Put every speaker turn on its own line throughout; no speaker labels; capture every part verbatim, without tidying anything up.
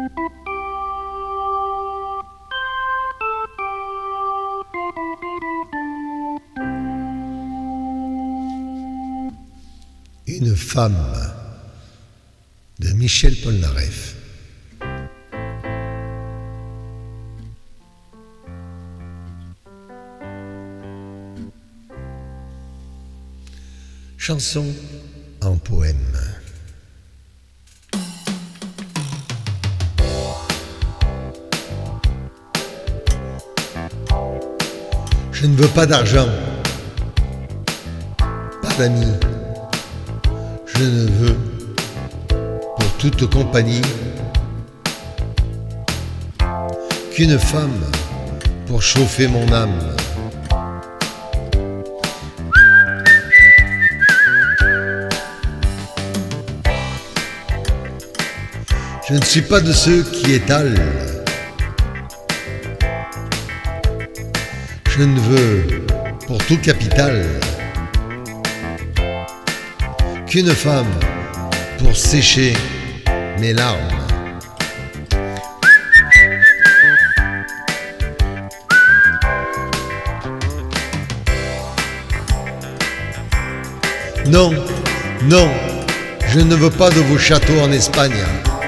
Une femme de Michel Polnareff. Chanson en poème. Je ne veux pas d'argent, pas d'amis. Je ne veux, pour toute compagnie, qu'une femme pour chauffer mon âme. Je ne suis pas de ceux qui étalent. Je ne veux, pour tout capital, qu'une femme pour sécher mes larmes. Non, non, je ne veux pas de vos châteaux en Espagne.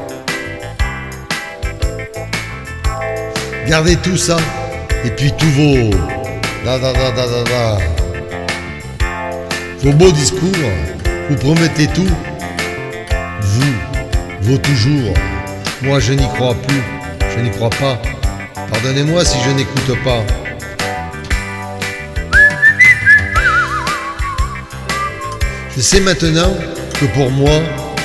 Gardez tout ça, et puis tous vos da da da da da da. Vos beaux discours, vous promettez tout. Vous, vos toujours. Moi je n'y crois plus, je n'y crois pas. Pardonnez-moi si je n'écoute pas. Je sais maintenant que pour moi,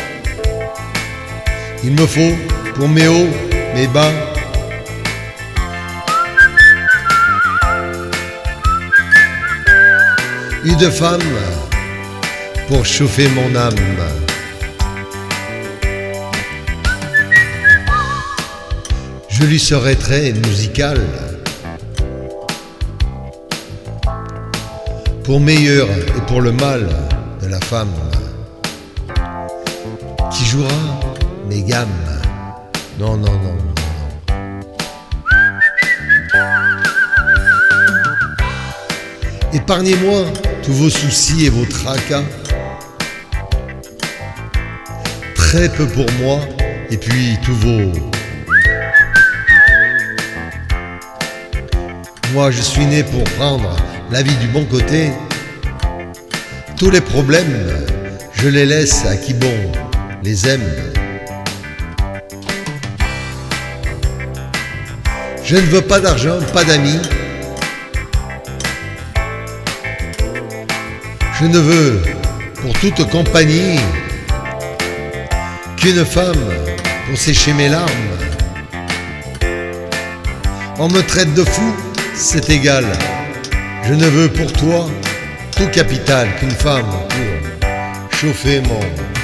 il me faut, pour mes hauts, mes bas, une femme pour chauffer mon âme. Je lui serai très musical, pour meilleur et pour le mal de la femme, qui jouera mes gammes. Non, non, non, non. Épargnez-moi tous vos soucis et vos tracas. Très peu pour moi, et puis tous vos... Moi je suis né pour prendre la vie du bon côté. Tous les problèmes, je les laisse à qui bon les aime. Je ne veux pas d'argent, pas d'amis. Je ne veux, pour toute compagnie, qu'une femme pour sécher mes larmes. On me traite de fou, c'est égal. Je ne veux pour toi tout capital qu'une femme pour chauffer mon